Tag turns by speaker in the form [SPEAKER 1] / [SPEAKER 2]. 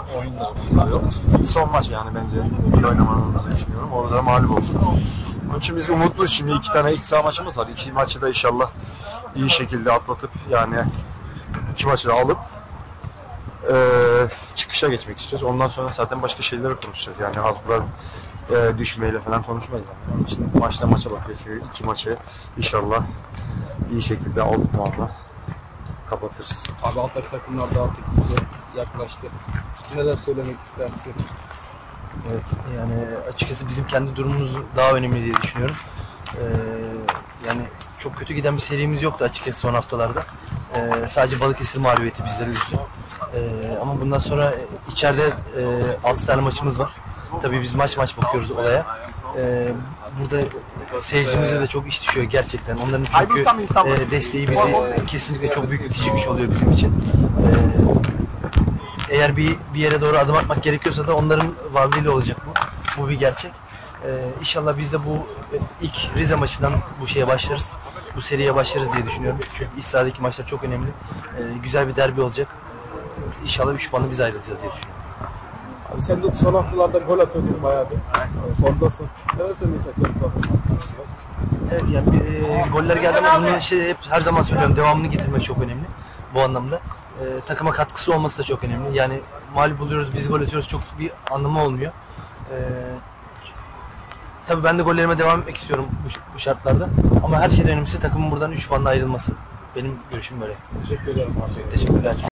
[SPEAKER 1] oyunda yok. Son maç yani bence iyi oynamanı düşünüyorum. Orada mağlup olduk. Onun için biz umutluyuz. Şimdi 2 tane iç saha maçımız var. 2 maçı da inşallah iyi şekilde atlatıp yani 2 maçı da alıp çıkışa geçmek istiyoruz. Ondan sonra zaten başka şeyleri konuşacağız. Yani hafıza düşmeyle falan konuşmayız. Yani. Şimdi maçtan maça bakıyoruz. 2 maçı inşallah iyi şekilde aldık mı Allah kapatırız.
[SPEAKER 2] Abi alttaki takımlar da artık yaklaştı. Neler söylemek istersin?
[SPEAKER 3] Evet, yani açıkçası bizim kendi durumumuz daha önemli diye düşünüyorum. Yani çok kötü giden bir serimiz yoktu açıkçası son haftalarda. Sadece Balıkesir mağlubiyeti bizleri üzdü. Ama bundan sonra içeride 6 tane maçımız var. Tabii biz maç bakıyoruz olaya. Burada seyircimize de çok iş düşüyor gerçekten. Onların çünkü desteği bizi kesinlikle çok büyük itici güç oluyor bizim için. Eğer bir yere doğru adım atmak gerekiyorsa da onların varlığıyla olacak bu. Bu bir gerçek. İnşallah biz de bu ilk Rize maçından bu şeye başlarız. Bu seriye başlarız diye düşünüyorum. Çünkü iç sahadaki maçlar çok önemli. Güzel bir derbi olacak. İnşallah 3 puanla biz ayrılacağız diye düşünüyorum.
[SPEAKER 2] Abi sen de son haftalarda gol atıyordun bayağı bir. Formdasın. Neler söyleyecek?
[SPEAKER 3] Evet yani goller geldiğinde bunu işte hep her zaman söylüyorum. Devamını getirmek çok önemli bu anlamda. Takıma katkısı olması da çok önemli. Yani mağlup oluyoruz, biz gol atıyoruz çok bir anlamı olmuyor. Tabii ben de gollerime devam etmek istiyorum bu şartlarda. Ama her şeyden önemlisi takımın buradan 3 puanla ayrılması. Benim görüşüm böyle.
[SPEAKER 2] Teşekkür ederim abi.
[SPEAKER 3] Teşekkürler.